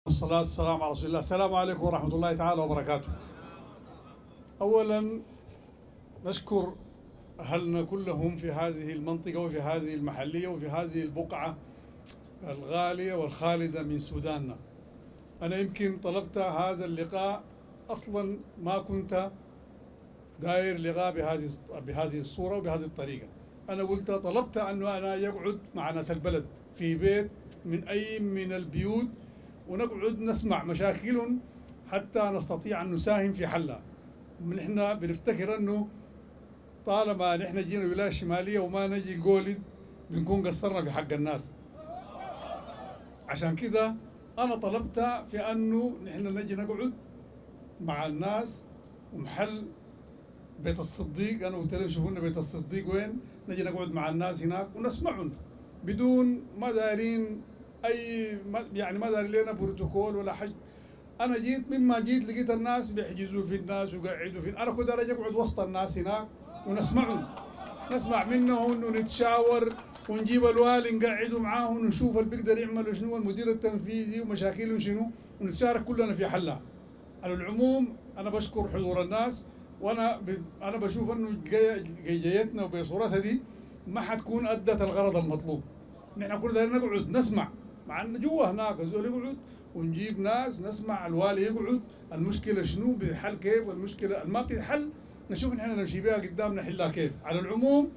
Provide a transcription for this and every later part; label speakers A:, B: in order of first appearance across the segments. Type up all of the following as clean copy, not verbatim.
A: والصلاة والسلام على رسول الله. السلام عليكم ورحمة الله تعالى وبركاته. أولا نشكر أهلنا كلهم في هذه المنطقة وفي هذه المحلية وفي هذه البقعة الغالية والخالدة من سوداننا. أنا يمكن طلبت هذا اللقاء، أصلا ما كنت داير لقاء بهذه الصورة وبهذه الطريقة. أنا قلت طلبت أنه أنا يقعد مع ناس البلد في بيت من أي من البيوت ونقعد نسمع مشاكلهم حتى نستطيع أن نساهم في حلها. نحن بنفتكر أنه طالما نحن جينا الولاية الشمالية وما نجي نقول بنكون قصرنا في حق الناس. عشان كده أنا طلبت في أنه نحن نجي نقعد مع الناس ومحل بيت الصديق. أنا قلت لهم شوفوا لنا بيت الصديق وين، نجي نقعد مع الناس هناك ونسمعهم بدون ما دارين أي يعني ما دارين لنا بروتوكول ولا حاجة. أنا جيت مما جيت لقيت الناس بيحجزوا في الناس ويقعدوا في، أنا كنت أجي أقعد وسط الناس هناك ونسمعهم، نسمع منهم ونتشاور ونجيب الوالي نقعدوا معاهم ونشوف اللي بيقدر يعمل شنو، المدير التنفيذي ومشاكلهم شنو، ونتشارك كلنا في حلها. على العموم أنا بشكر حضور الناس، وأنا بشوف إنه جيتنا وبصورتها دي ما حتكون أدت الغرض المطلوب. نحن كلنا نقعد نسمع مع إنه جوا هناك الزول يقعد ونجيب ناس نسمع الوالي يقعد المشكلة شنو بتحل كيف، والمشكلة ما بتتحل نشوف نحن نمشي بها قدام نحلها كيف. على العموم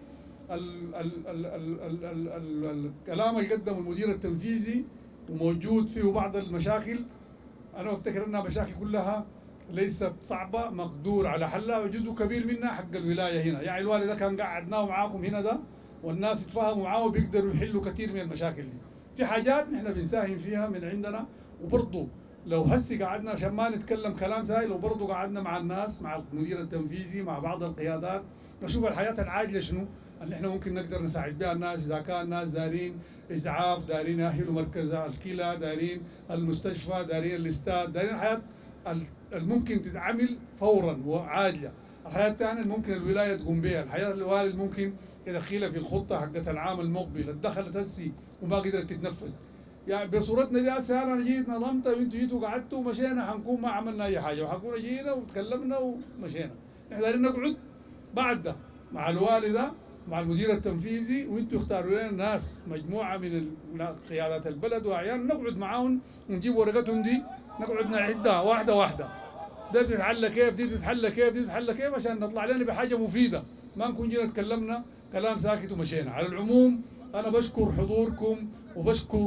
A: الكلام اللي قدمه المدير التنفيذي وموجود فيه بعض المشاكل، أنا أفتكر أنها مشاكل كلها ليست صعبة مقدور على حلها، وجزء كبير منها حق الولاية هنا. يعني الوالي ده كان قعدناه معاكم هنا ده والناس يتفاهموا معاه وبيقدروا يحلوا كثير من المشاكل دي. في حاجات نحن بنساهم فيها من عندنا، وبرضه لو هسي قعدنا عشان ما نتكلم كلام سهل، وبرضه قعدنا مع الناس مع المدير التنفيذي مع بعض القيادات نشوف الحياة العاجلة شنو اللي احنا ممكن نقدر نساعد بها الناس. إذا كان ناس دارين إسعاف، دارين يأهلوا مركز الكلى، دارين المستشفى، دارين الاستاد، دارين الحياة الممكن تتعمل فورا وعاجلة. الحياة الثانية ممكن الولاية تقوم بها، الحياة الوالي ممكن يدخلها في الخطة حقت العام المقبل، اتدخلت هسي وما قدرت تتنفذ. يعني بصورتنا دي هسه انا جيت نظمت وانتوا جيتوا قعدتوا ومشينا، حنكون ما عملنا اي حاجه، وحنكون جينا وتكلمنا ومشينا. احنا دايرين نقعد بعد ده مع الوالي ده مع المدير التنفيذي، وانتوا اختاروا لنا ناس مجموعه من قيادات البلد واعيان نقعد معاهم ونجيب ورقتهم دي نقعد نعدها واحده واحده، ده بتتحل كيف، دي بتتحل كيف، دي بتتحل كيف، عشان نطلع لنا بحاجه مفيده، ما نكون جينا تكلمنا كلام ساكت ومشينا. على العموم انا بشكر حضوركم وبشكر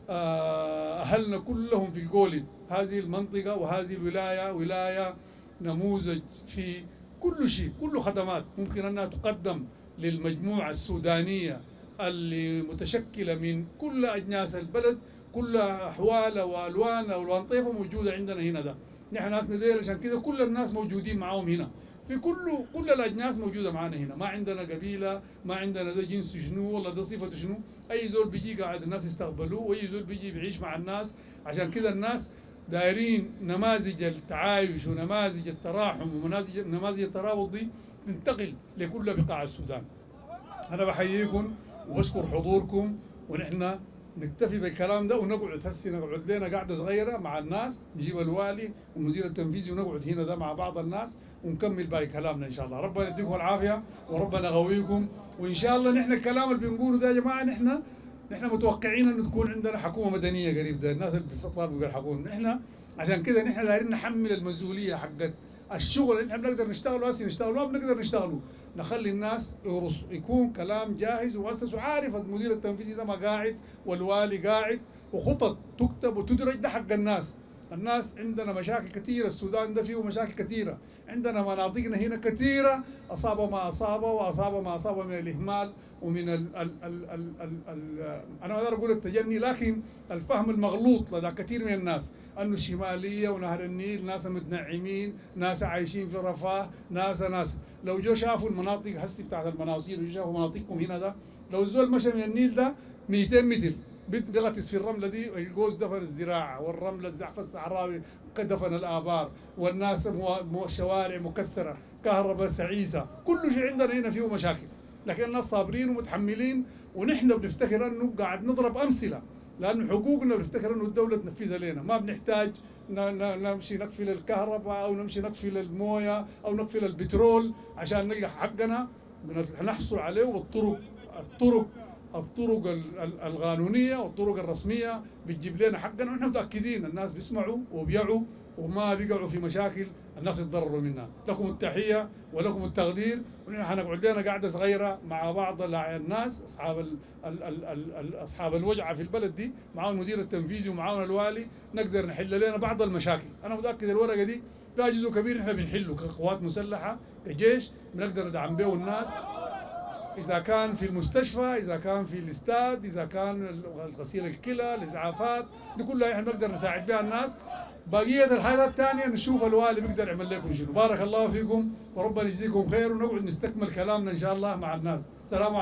A: أهلنا كلهم في الجولد. هذه المنطقة وهذه الولاية ولاية نموذج في كل شيء، كل خدمات ممكن أنها تقدم للمجموعة السودانية اللي متشكلة من كل أجناس البلد، كل أحوالها وألوانها والوان طيفة موجودة عندنا هنا. ده نحن ناس ندير، عشان كده كل الناس موجودين معاهم هنا، في كل الاجناس موجوده معانا هنا، ما عندنا قبيله، ما عندنا ده جنس شنو ولا ده صفته شنو، اي زول بيجي قاعد الناس يستقبلوه، واي زول بيجي بيعيش مع الناس. عشان كده الناس دايرين نماذج التعايش ونماذج التراحم ونماذج الترابط دي تنتقل لكل بقاع السودان. انا بحييكم وبشكر حضوركم، ونحن نكتفي بالكلام ده ونقعد هسي نقعد لنا قعده صغيره مع الناس، نجيب الوالي والمدير التنفيذي ونقعد هنا ده مع بعض الناس ونكمل باقي كلامنا ان شاء الله. ربنا يديكم العافيه وربنا يقويكم، وان شاء الله نحن الكلام اللي بنقوله ده يا جماعه نحن متوقعين انه تكون عندنا حكومه مدنيه قريب. ده الناس اللي بيطالبوا بالحكومه نحن، عشان كده نحن دايرين نحمل المسؤوليه حقت الشغل اللي نحن بنقدر نشتغله هسه نشتغله، ما بنقدر نشتغله نخلي الناس يكون كلام جاهز ومؤسس وعارف المدير التنفيذي ده ما قاعد والوالي قاعد، وخطط تكتب وتدرج. ده حق الناس. الناس عندنا مشاكل كثيرة، السودان ده فيه مشاكل كثيرة، عندنا مناطقنا هنا كثيرة أصاب ما أصاب وأصاب ما أصاب من الإهمال ومن أنا ما أقدر أقول التجني، لكن الفهم المغلوط لدى كثير من الناس أنه الشمالية ونهر النيل ناس متنعمين، ناس عايشين في رفاه، ناس لو جو شافوا المناطق هسي بتاعت المناصير وشافوا مناطقكم هنا ده، لو الزول مشى من النيل ده 200 متر بيغطس في الرمله دي، الجوز دفن الزراعه، والرمله الزحف الصحراوي دفن الابار، والناس الشوارع مكسره، كهرباء سعيسه، كل شيء عندنا هنا فيه مشاكل، لكن الناس صابرين ومتحملين، ونحن بنفتكر انه قاعد نضرب امثله لانه حقوقنا بنفتكر انه الدوله تنفذها لنا، ما بنحتاج نمشي نقفل الكهرباء او نمشي نقفل المويه او نقفل البترول عشان نلقى حقنا. نحصل عليه الطرق القانونيه والطرق الرسميه بتجيب لنا حقنا، ونحن متاكدين الناس بيسمعوا وبيعوا وما بيقعوا في مشاكل الناس يتضرروا منها. لكم التحيه ولكم التقدير، ونحن حنقعد لنا قعده صغيره مع بعض الناس اصحاب الوجعه في البلد دي، معاهم المدير التنفيذي ومعاهم الوالي، نقدر نحل لنا بعض المشاكل. انا متاكد الورقه دي فيها جزء كبير احنا بنحله كقوات مسلحه كجيش، بنقدر ندعم به الناس إذا كان في المستشفى، إذا كان في الاستاد، إذا كان غسيل الكلى، الإسعافات، دي كلها إحنا بنقدر نساعد بها الناس. بقية الحاجات الثانية نشوف الوالي بيقدر يعمل لكم شنو. بارك الله فيكم وربنا يجزيكم خير، ونقعد نستكمل كلامنا إن شاء الله مع الناس. سلام عليكم.